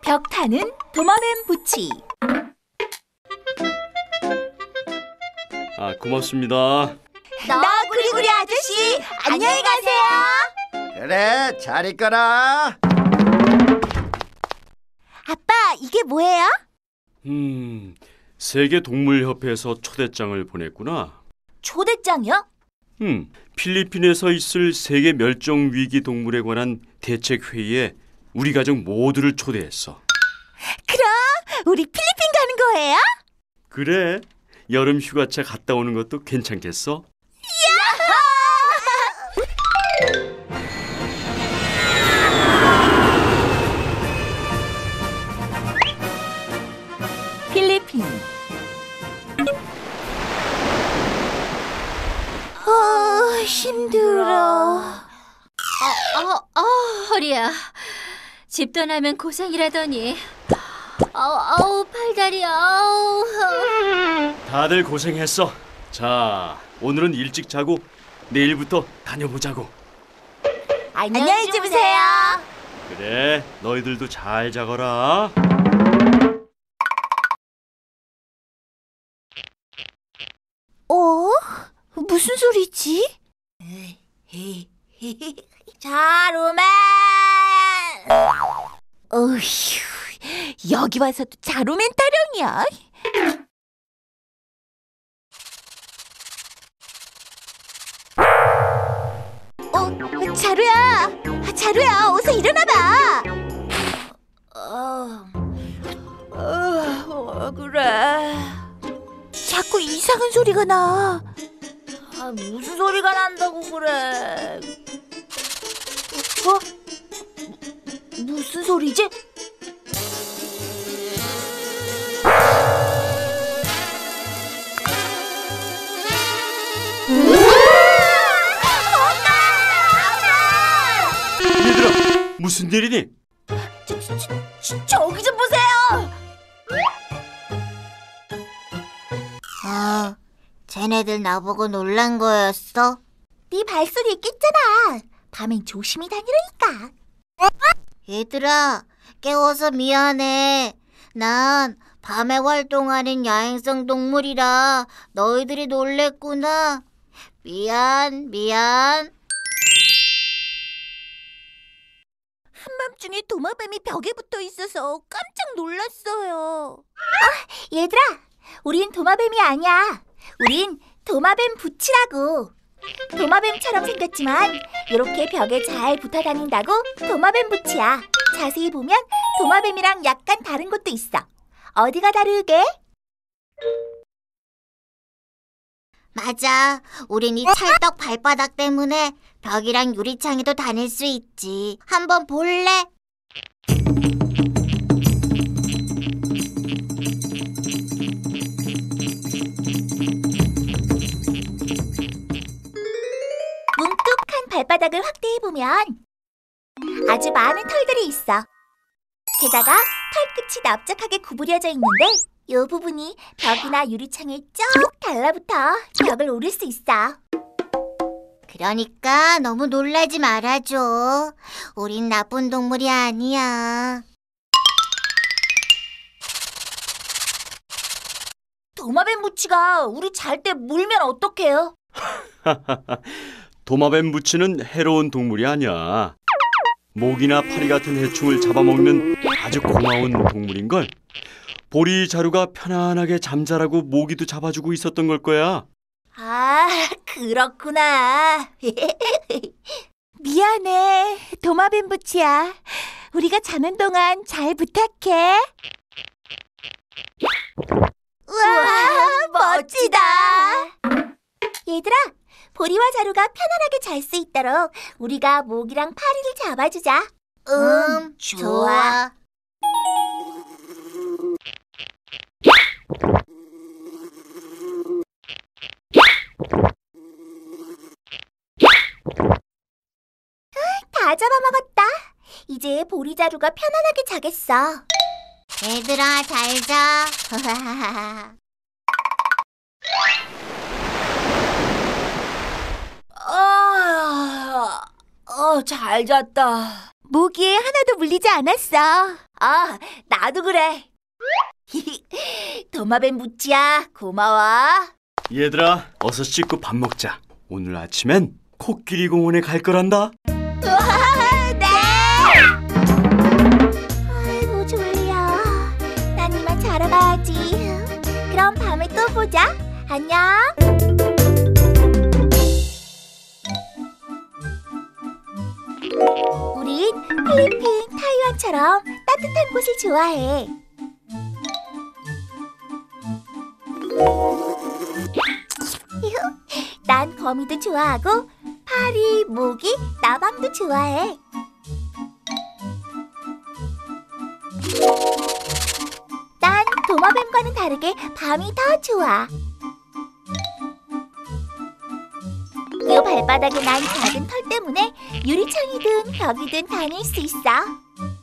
벽 타는 도마뱀 부치. 고맙습니다. 너구리구리 아저씨, 안녕히 가세요. 그래, 잘 있거라. 아빠, 이게 뭐예요? 세계동물협회에서 초대장을 보냈구나. 초대장이요? 필리핀에서 있을 세계 멸종 위기 동물에 관한 대책 회의에 우리 가족 모두를 초대했어. 그럼 우리 필리핀 가는 거예요? 그래, 여름 휴가차 갔다 오는 것도 괜찮겠어? 필리핀. 힘들어. 허리야. 집 떠나면 고생이라더니. 팔다리. 다들 고생했어. 자, 오늘은 일찍 자고 내일부터 다녀보자고. 안녕히 주무세요. 그래, 너희들도 잘 자거라. 무슨 소리지? 자루맨! 어휴, 여기 와서도 자루맨 타령이야. 자루야, 어서 일어나봐. 그래? 자꾸 이상한 소리가 나. 무슨 소리가 난다고 그래? 무슨 소리지? 얘들아, 무슨 일이니? 저기 좀 보세요. 쟤네들 나보고 놀란 거였어? 네 발소리에 깼잖아. 밤엔 조심히 다니라니까. 얘들아, 깨워서 미안해. 난 밤에 활동하는 야행성 동물이라 너희들이 놀랬구나. 미안. 한밤중에 도마뱀이 벽에 붙어 있어서 깜짝 놀랐어요. 얘들아, 우린 도마뱀이 아니야. 우린 도마뱀 부치라고. 도마뱀처럼 생겼지만 이렇게 벽에 잘 붙어 다닌다고 도마뱀 부치야. 자세히 보면 도마뱀이랑 약간 다른 것도 있어. 어디가 다르게? 맞아. 우린 이 찰떡 발바닥 때문에 벽이랑 유리창에도 다닐 수 있지. 한번 볼래? 뭉툭한 발바닥을 확대해보면 아주 많은 털들이 있어. 게다가 털끝이 납작하게 구부려져 있는데 이 부분이 벽이나 유리창에 쭉 달라붙어 벽을 오를 수 있어. 그러니까 너무 놀라지 말아줘. 우린 나쁜 동물이 아니야. 도마뱀 부치가 우리 잘 때 물면 어떡해요? 도마뱀 부치는 해로운 동물이 아니야. 모기나 파리 같은 해충을 잡아먹는 아주 고마운 동물인걸. 보리 자루가 편안하게 잠자라고 모기도 잡아주고 있었던 걸 거야. 그렇구나. 미안해, 도마뱀 부치야. 우리가 자는 동안 잘 부탁해. 우와, 멋지다. 얘들아, 보리와 자루가 편안하게 잘 수 있도록 우리가 모기랑 파리를 잡아주자. 좋아. 다 잡아먹었다. 이제 보리 자루가 편안하게 자겠어. 얘들아, 잘 자. 잘 잤다. 모기에 하나도 물리지 않았어. 아, 나도 그래. 도마뱀 부치야, 고마워. 얘들아, 어서 씻고 밥 먹자. 오늘 아침엔 코끼리 공원에 갈 거란다. 네. 아이고 졸려. 난 이만 자러 가야지. 그럼 밤에 또 보자. 안녕. 우린 필리핀, 타이완처럼 따뜻한 곳을 좋아해. 난 거미도 좋아하고 파리, 모기, 나방도 좋아해. 난 도마뱀과는 다르게 밤이 더 좋아. 이 발바닥에 난 작은 털 때문에 유리창이든 벽이든 다닐 수 있어.